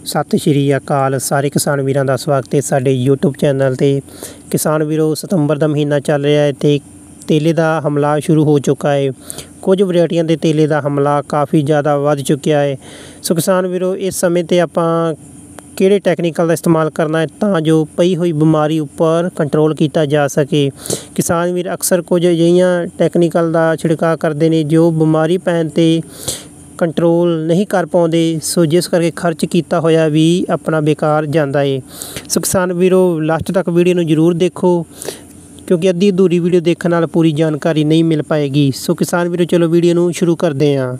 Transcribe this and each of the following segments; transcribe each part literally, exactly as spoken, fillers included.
सत श्री अकाल सारे किसान वीरां दा स्वागत है साडे यूट्यूब चैनल ते। किसान वीरो सितंबर दा महीना चल रहा है ते तेले दा हमला शुरू हो चुका है। कुछ वैरायटियां दे तेले दा हमला काफ़ी ज़्यादा वध चुक्या है। सो किसान वीरो इस समय ते आपां किहड़े टैक्नीकल का इस्तेमाल करना है तां जो पई हुई बीमारी उपर कंट्रोल किया जा सके। किसान वीर अक्सर कुछ अजिहियां टैक्नीकल का छिड़काव करते हैं जो बीमारी पैण ते कंट्रोल नहीं कर पाते, सो जिस करके खर्च किया होया भी अपना बेकार जाता है। सो किसान वीरो लास्ट तक वीडियो नूं जरूर देखो क्योंकि अद्धी अधूरी वीडियो देखने नाल पूरी जानकारी नहीं मिल पाएगी। सो किसान वीरो चलो वीडियो नूं शुरू करते हैं।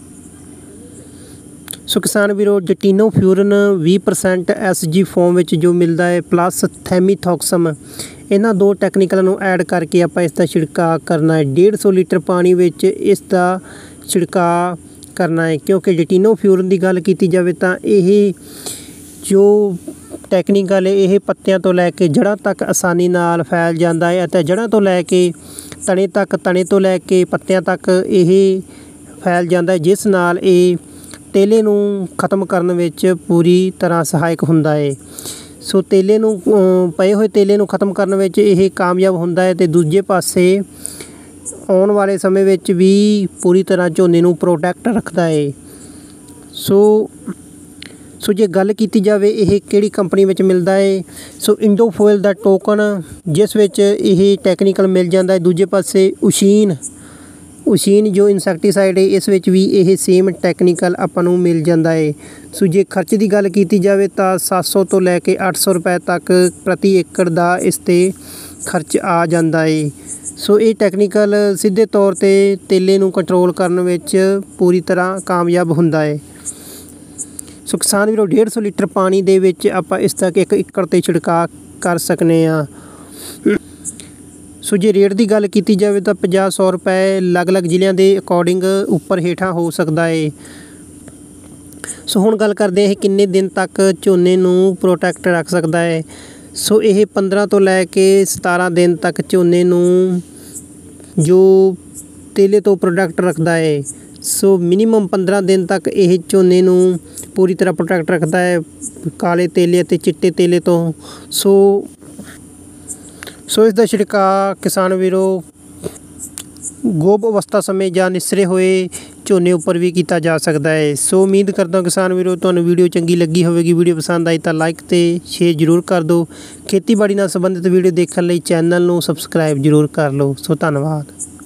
सो किसान वीरो जटीनोफ्यूरन बीस परसेंट एस जी फॉर्म में जो मिलता है प्लस थैमीथॉक्सम, इन्हां दो टैक्नीकल नूं ऐड करके आपां इसका छिड़काव करना है। डेढ़ सौ लीटर पानी विच इसका छिड़काव करना है क्योंकि जटीनोफ्यूरन की गल की जाए तो यह जो टैक्नीकल है यह पत्तियां तो लैके जड़ां तक आसानी नाल फैल जाता है और जड़ां तो लैके तने तक तने तो लैके पत्तियां तक यह फैल जाता है, जिस नाल ये तेले नूं खत्म करने विच पूरी तरह सहायक हुंदा है। सो तेले नूं पए हुए तेले नूं खत्म करने विच यह कामयाब हुंदा है ते दूजे पासे आने वाले समय विच भी पूरी तरह झोने नूं प्रोटैक्ट रखता है। सो सो जे गल की जाए यह किहड़ी कंपनी में मिलता है, सो इंडोफोइल दा टोकन जिस विच यह टैक्नीकल मिल जाता है। दूजे पासे उशीन उशीन जो इंसैक्टीसाइड है इस विच भी यह सेम टैक्नीकल आपां नूं मिल जाता है। सो जे खर्च की गल की जाए तो सत्त सौ तो लैके अठ सौ रुपए तक प्रति एकड़ का इस ते खर्च आ जाता है। सो ये टैक्नीकल सीधे तौर ते तेले नूं कंट्रोल करने विच पूरी तरह कामयाब हुंदा है। सो किसान वीरो डेढ़ सौ लीटर पानी दे विच आपां इस तक एक एकड़ ते छिड़काव कर सकने आ। सो जे रेट की गल की जाए तो पचास सौ रुपए अलग अलग जिलों के अकॉर्डिंग उपर हेठां हो सकता है। सो हुण गल करते हैं किन्ने दिन तक झोने नूं प्रोटैक्ट रख सकता है। सो यह पंद्रह तो लैके सतारह दिन तक झोने नूं जो तेले तो प्रोटैक्ट रखता है। सो मिनीमम पंद्रह दिन तक यह झोने नूं पूरी तरह प्रोटैक्ट रखता है काले तेले ते चिट्टे तेले तो। सो सो इसका छिड़काव किसान वीरो गोब अवस्था समय या निसरे हुए झोने उपर भी किया जा सकता है। सो उम्मीद करता हूँ किसान वीरो तुहानूं वीडियो चंगी लगी होगी। वीडियो पसंद आई तो लाइक ते शेयर जरूर कर दो। खेतीबाड़ी नाल संबंधित वीडियो देखने लई चैनल नूं सबसक्राइब जरूर कर लो। सो धन्नवाद।